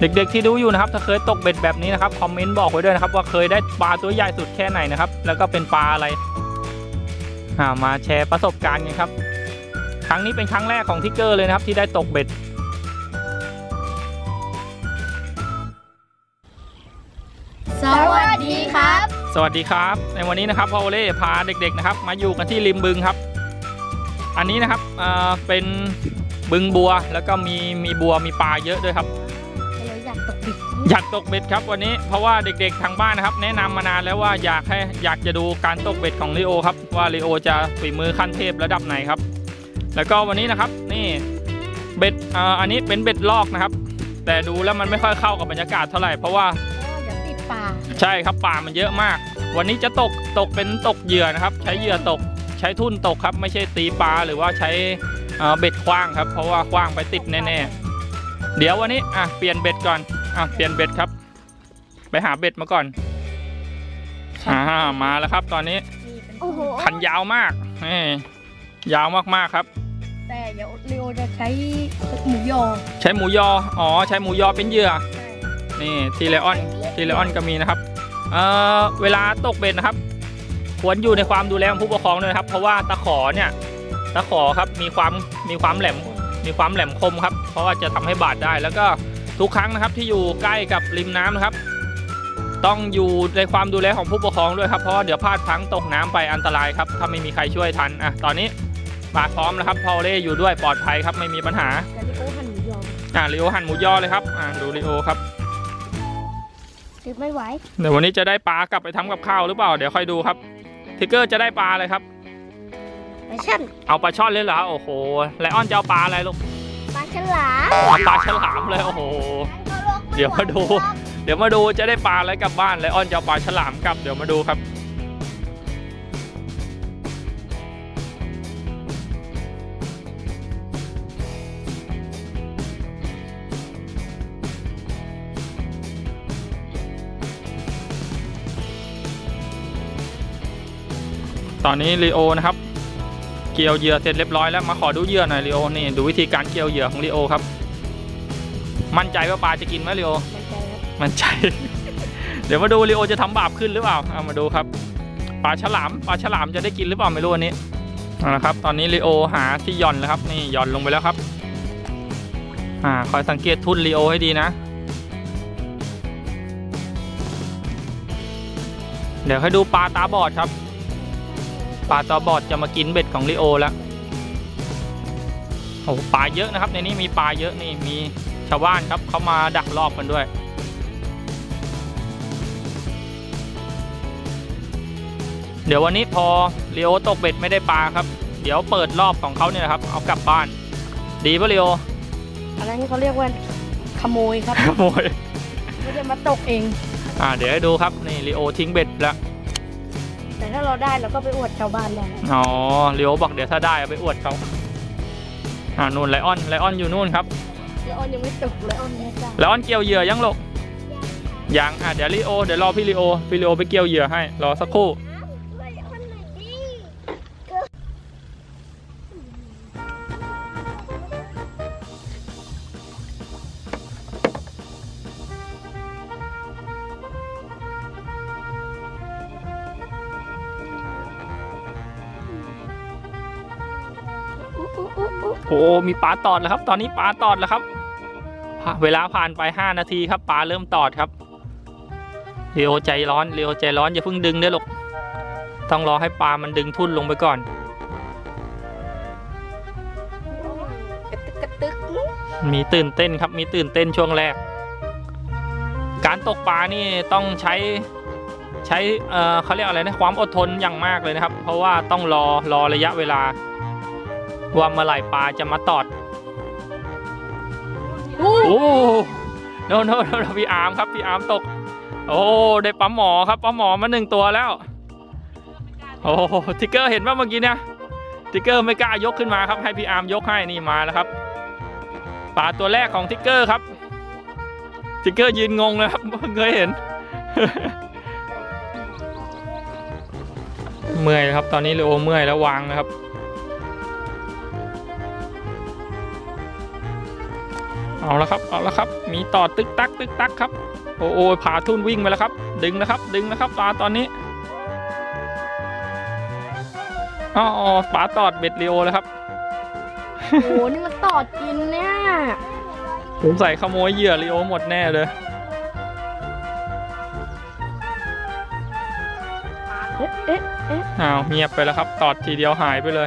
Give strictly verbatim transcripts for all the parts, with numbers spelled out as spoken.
เด็กๆที่ดูอยู่นะครับถ้าเคยตกเบ็ดแบบนี้นะครับคอมเมนต์บอกไว้ด้วยนะครับว่าเคยได้ปลาตัวใหญ่สุดแค่ไหนนะครับแล้วก็เป็นปลาอะไรมาแชร์ประสบการณ์กันครับครั้งนี้เป็นครั้งแรกของทิกเกอร์เลยนะครับที่ได้ตกเบ็ดสวัสดีครับสวัสดีครับในวันนี้นะครับพ่อโอเล่พาเด็กๆนะครับมาอยู่กันที่ริมบึงครับอันนี้นะครับเป็นบึงบัวแล้วก็มีมีบัวมีปลาเยอะด้วยครับอยากตกเบ็ดอยากตกเบ็ดครับวันนี้เพราะว่าเด็กๆทางบ้านนะครับแนะนำมานานแล้วว่าอยากให้อยากจะดูการตกเบ็ดของลีโอครับว่าลีโอจะฝีมือขั้นเทพระดับไหนครับแล้วก็วันนี้นะครับนี่เบ็ดอันนี้เป็นเบ็ดลอกนะครับแต่ดูแล้วมันไม่ค่อยเข้ากับบรรยากาศเท่าไหร่เพราะว่าเดี๋ยวติดปลาใช่ครับปลามันเยอะมากวันนี้จะตกตกเป็นตกเหยื่อนะครับใช้เหยื่อตกใช้ทุ่นตกครับไม่ใช่ตีปลาหรือว่าใช้เบ็ดคว้างครับเพราะว่าคว้างไปติดแน่ๆเดี๋ยววันนี้อ่ะเปลี่ยนเบ็ดก่อนอ่ะเปลี่ยนเบ็ดครับไปหาเบ็ดมาก่อนอ่ามาแล้วครับตอนนี้คันยาวมากนี่ยาวมากๆครับแต่เดี๋ยวลีโอจะใช้หมูยอใช้หมูยออ๋อใช้หมูยอเป็นเหยื่อนี่ทีเลออนทีเลออนก็มีนะครับเอ่อเวลาตกเบ็ดนะครับควรอยู่ในความดูแลของผู้ปกครองด้วยนะครับเพราะว่าตะขอเนี่ยตะขอครับมีความมีความแหลมมีความแหลมคมครับเพราะว่าจะทำให้บาดได้แล้วก็ทุกครั้งนะครับที่อยู่ใกล้กับริมน้ำนะครับต้องอยู่ในความดูแลของผู้ปกครองด้วยครับเพราะเดี๋ยวพลาดพลั้งตกน้ำไปอันตรายครับถ้าไม่มีใครช่วยทันอ่ะตอนนี้มาพร้อมแล้วครับพอเล่อยู่ด้วยปลอดภัยครับไม่มีปัญหาลีโอหั่นหมูยออ่ะลีโอหั่นหมูยอเลยครับอ่ะดูลีโอครับถือไม่ไหวเดี๋ยววันนี้จะได้ปลากลับไปทำกับข้าวหรือเปล่าเดี๋ยวค่อยดูครับทิกเกอร์จะได้ปลาอะไรครับปลาช่อนเอาปลาช่อนเลยเหรอโอ้โหไลออนจะเอาปลาอะไรลูกปลาฉลามปลาฉลามเลยโอ้โหเดี๋ยวมาดูเดี๋ยวมาดูจะได้ปลาอะไรกลับบ้านไลออนจะเอาปลาฉลามกลับเดี๋ยวมาดูครับตอนนี้ลีโอนะครับเกี่ยวเหยื่อเสร็จเรียบร้อยแล้วมาขอดูเหยื่อหน่อยลีโอนี่ดูวิธีการเกี่ยวเหยื่อของลีโอครับมั่นใจว่าปลาจะกินไหมลีโอมั่นใจ เดี๋ยวมาดูลีโอจะทำบาปขึ้นหรือเปล่าเอามาดูครับปลาฉลามปลาฉลามจะได้กินหรือเปล่าไม่รู้อันนี้นะครับตอนนี้ลีโอหาที่หย่อนแล้วครับนี่หย่อนลงไปแล้วครับอ่าคอยสังเกตทุ่นลีโอให้ดีนะเดี๋ยวให้ดูปลาตาบอดครับปลาตาบอดจะมากินเบ็ดของลีโอแล้วโอ้ปลาเยอะนะครับในนี้มีปลาเยอะนี่มีชาวบ้านครับเขามาดักรอบกันด้วยเดี๋ยววันนี้พอลีโอตกเบ็ดไม่ได้ปลาครับเดี๋ยวเปิดรอบของเขาเนี่ยครับเอากลับบ้านดีป่ะลีโออันนั้นเขาเรียกว่าขโมยครับขโมยไม่ได้มาตกเองอ่าเดี๋ยวให้ดูครับนี่ลีโอทิ้งเบ็ดแล้วแต่ถ้าเราได้เราก็ไปอวดชาวบ้านได้อ๋อลีโอบอกเดี๋ยวถ้าได้เอาไปอวดเขาอ่านู่นไลออนไลออนอยู่นู่นครับไลออนยังไม่ตกไลออนไม่ได้ไลออนเกี่ยวเหยื่อยังหรอกยังอ่ะเดี๋ยวลีโอเดี๋ยวรอพี่ลีโอพี่ลีโอไปเกี่ยวเหยื่อให้รอสักครู่โอ้มีปลาตอดแล้วครับตอนนี้ปลาตอดแล้วครับเวลาผ่านไปห้านาทีครับปลาเริ่มตอดครับเรียวใจร้อนเรียวใจร้อนอย่าเพิ่งดึงเด้อลูกต้องรอให้ปลามันดึงทุ่นลงไปก่อนมีตื่นเต้นครับมีตื่นเต้นช่วงแรกการตกปลานี่ต้องใช้ใช้เอ่อเขาเรียกอะไรนะความอดทนอย่างมากเลยนะครับเพราะว่าต้องรอรอระยะเวลาว่าเมื่อไหร่ปลาจะมาตอดโอ้โน่นโน่นพี่อาร์มครับพี่อาร์มตกโอ้ได้ปลาหมอครับปลาหมอมาหนึ่งตัวแล้วโอ้ทิกเกอร์เห็นว่าเมื่อกี้เนี่ยทิกเกอร์ไม่กล้ายกขึ้นมาครับให้พี่อาร์มยกให้นี่มาแล้วครับปลาตัวแรกของทิกเกอร์ครับทิกเกอร์ยืนงงเลยครับเพิ่งเคยเห็นเมื่อยครับตอนนี้ลีโอเมื่อยแล้ววางนะครับ นเอาละครับเอาละครับมีต่อตึกตักตึกตักครับโอ้โอ้ผ่าทุ่นวิ่งไปแล้วครับดึงนะครับดึงนะครับปลาตอนนี้อ๋อปลาตอดเบ็ดลีโอแล้วครับโอ้โหนี่มันตอดกินเนี่ยผมใส่ขโมยเหยื่อลีโอหมดแน่เลยเอ๊ะเอ๊ะเอ๊ะอ้าวเงียบไปแล้วครับตอดทีเดียวหายไปเลย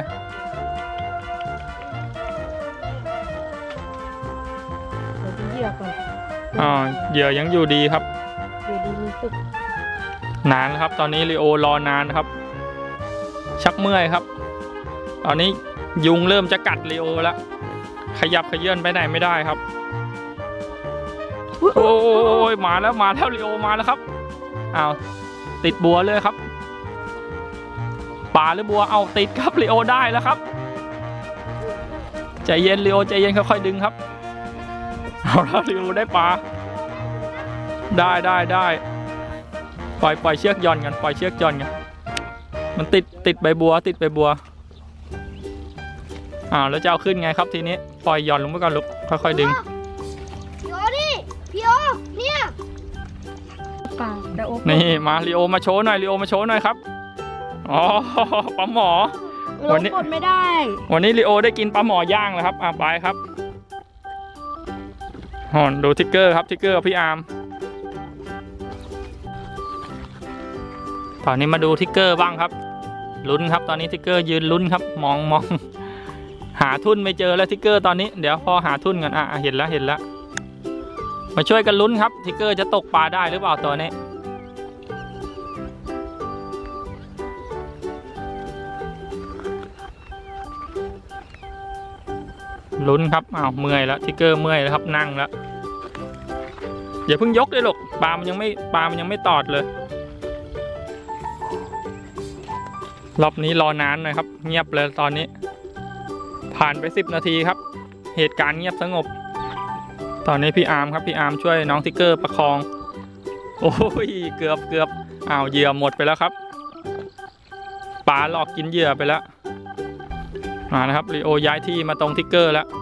เดี๋ยวดูเหยื่อก่อนอ๋อเหยื่อยังอยู่ดีครับอยู่ดีมีสุกนานแล้วครับตอนนี้ลีโอรอนานครับ ชักเมื่อยครับ ตอนนี้ยุงเริ่มจะกัดลีโอแล้วขยับขยื่นไปไหนไม่ได้ครับโอ้ยมาแล้วมาแล้วลีโอมาแล้วครับอ้าวติดบัวเลยครับปลาหรือบัวเอาติดครับลีโอได้แล้วครับใจเย็นลีโอใจเย็นค่อยๆดึงครับเอาแล้วลีโอได้ปลาได้ได้ได้ปล่อยปล่อยเชือกย่อนกันปล่อยเชือกย่อนกันมันติดติดใบบัวติดใบบัวอ้าวแล้วจะเอาขึ้นไงครับทีนี้ปล่อยหย่อนลงไปก่อนลูกค่อยๆดึงพี่โอนี่พี่โอเนี่ยปลาแต่โอนี่มาลีโอมาโชว์หน่อยลีโอมาโชว์หน่อยครับอ๋อปลาหมอลวันงนี้กดไม่ได้วันนี้ลีโอได้กินปลาหมอย่างแล้วครับอ่ะไปครับหอนดูทิกเกอร์ครับทิกเกอร์กับพี่อาร์มตอนนี้มาดูทิกเกอร์บ้างครับลุ้นครับตอนนี้ทิกเกอร์ยืนลุ้นครับมองมองหาทุ่นไม่เจอแล้วทิกเกอร์ตอนนี้เดี๋ยวพอหาทุ่นกันอ่ะเห็นแล้วเห็นแล้วมาช่วยกันลุ้นครับทิกเกอร์จะตกปลาได้หรือเปล่าตัวนี้ลุ้นครับอ้าวเมื่อยแล้วทิกเกอร์เมื่อยแล้วครับนั่งแล้วอย่าเพิ่งยกเลยหรอกปลามันยังไม่ปลามันยังไม่ตอดเลยรอบนี้รอนานหน่อยครับเงียบเลยตอนนี้ผ่านไปสิบนาทีครับเหตุการณ์เงียบสงบตอนนี้พี่อาร์มครับพี่อาร์มช่วยน้องทิกเกอร์ประคองโอ้ยเกือบเกือบอ้าวเหยื่อหมดไปแล้วครับปลาหลอกกินเหยื่อไปแล้วมานะครับลีโอย้ายที่มาตรงทิกเกอร์แล้ว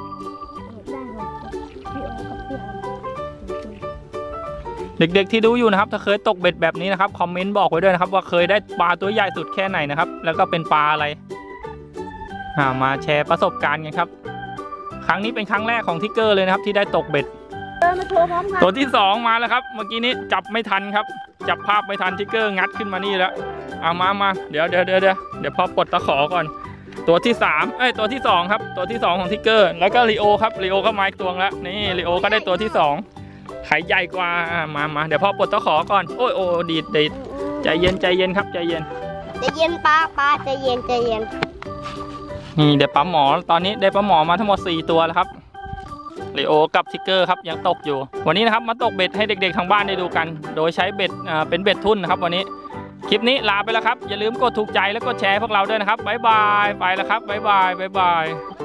เด็กๆที่ดูอยู่นะครับถ้าเคยตกเบ็ดแบบนี้นะครับคอมเมนต์บอกไว้ด้วยนะครับว่าเคยได้ปลาตัวใหญ่สุดแค่ไหนนะครับแล้วก็เป็นปลาอะไรมาแชร์ประสบการณ์กันครับครั้งนี้เป็นครั้งแรกของทิกเกอร์เลยนะครับที่ได้ตกเบ็ดตัวที่สองมาแล้วครับเมื่อกี้นี้จับไม่ทันครับจับภาพไม่ทันทิกเกอร์งัดขึ้นมานี่แล้วเอามามาเดี๋ยวเดี๋ยวเดี๋ยวเดี๋ยวเดี๋ยวพอปลดตะขอก่อนตัวที่สามเอ้ยตัวที่สองครับตัวที่สองของทิกเกอร์แล้วก็ลีโอครับลีโอก็มาอีกตัวแล้วนี่ลีโอก็ได้ตัวที่สองไข่ใหญ่กว่ามามาเดี๋ยวพอปลดตะขอก่อนโอ้ยโอ้ดีดดีดใจเย็นใจเย็นครับใจเย็นใจเย็นปลาปลาใจเย็นใจเย็นนี่ได้ปลาหมอตอนนี้ได้ปลาหมอมาทั้งหมดสี่ตัวแล้วครับลีโอกับทิกเกอร์ครับยังตกอยู่วันนี้นะครับมาตกเบ็ดให้เด็กๆทางบ้านได้ดูกันโดยใช้เบ็ดอ่าเป็นเบ็ดทุ่นนะครับวันนี้คลิปนี้ลาไปแล้วครับอย่าลืมกดถูกใจและกดแชร์พวกเราด้วยนะครับบ๊ายบายไปแล้วครับบ๊ายบายบ๊ายบาย